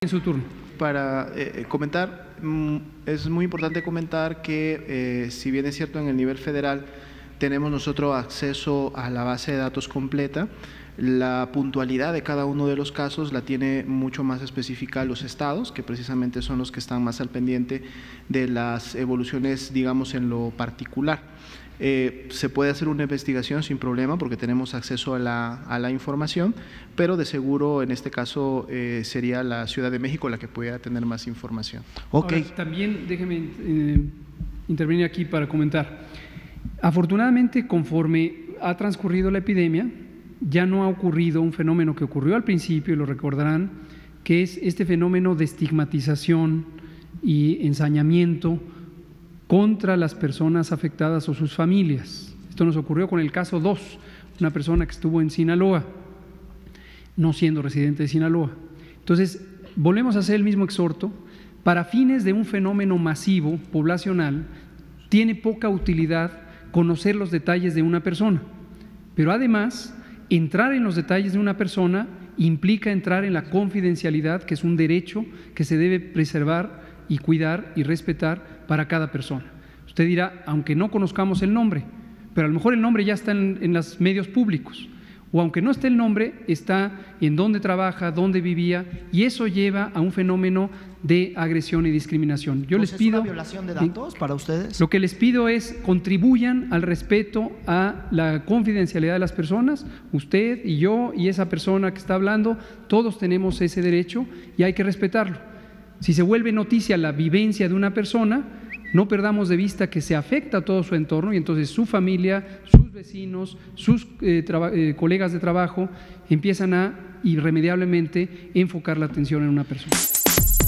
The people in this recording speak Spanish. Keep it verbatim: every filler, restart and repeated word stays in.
En su turno. Para eh, comentar, mm, es muy importante comentar que eh, si bien es cierto en el nivel federal tenemos nosotros acceso a la base de datos completa, la puntualidad de cada uno de los casos la tiene mucho más específica los estados, que precisamente son los que están más al pendiente de las evoluciones, digamos, en lo particular. Eh, se puede hacer una investigación sin problema porque tenemos acceso a la, a la información, pero de seguro en este caso eh, sería la Ciudad de México la que pudiera tener más información. Ok. Ahora, también déjeme eh, intervenir aquí para comentar. Afortunadamente, conforme ha transcurrido la epidemia, ya no ha ocurrido un fenómeno que ocurrió al principio, y lo recordarán, que es este fenómeno de estigmatización y ensañamiento contra las personas afectadas o sus familias. Esto nos ocurrió con el caso dos, una persona que estuvo en Sinaloa, no siendo residente de Sinaloa. Entonces, volvemos a hacer el mismo exhorto. Para fines de un fenómeno masivo, poblacional, tiene poca utilidad conocer los detalles de una persona, pero además, entrar en los detalles de una persona implica entrar en la confidencialidad, que es un derecho que se debe preservar y cuidar y respetar para cada persona. Usted dirá, aunque no conozcamos el nombre, pero a lo mejor el nombre ya está en, en los medios públicos, o aunque no esté el nombre, está en dónde trabaja, dónde vivía, y eso lleva a un fenómeno de agresión y discriminación. Yo les pido… ¿Es una violación de datos para ustedes? Lo que les pido es contribuyan al respeto a la confidencialidad de las personas. Usted y yo y esa persona que está hablando, todos tenemos ese derecho y hay que respetarlo. Si se vuelve noticia la vivencia de una persona, no perdamos de vista que se afecta a todo su entorno y entonces su familia, sus vecinos, sus eh, eh, colegas de trabajo empiezan a irremediablemente enfocar la atención en una persona.